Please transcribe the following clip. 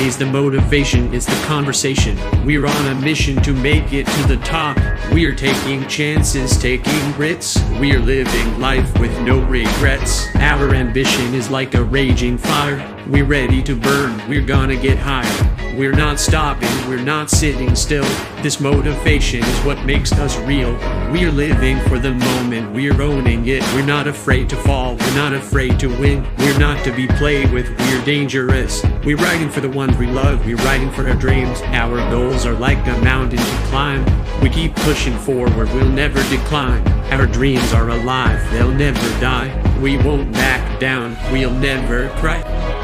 is the motivation, it's the conversation. We're on a mission to make it to the top. We're taking chances, taking risks. We're living life with no regrets. Our ambition is like a raging fire. We're ready to burn, we're gonna get higher. We're not stopping, we're not sitting still. This motivation is what makes us real. We're living for the moment, we're owning it. We're not afraid to fall, we're not afraid to win. We're not to be played with, we're dangerous. We're riding for the ones we love, we're riding for our dreams. Our goals are like a mountain to climb. We keep pushing forward, we'll never decline. Our dreams are alive, they'll never die. We won't back down, we'll never cry.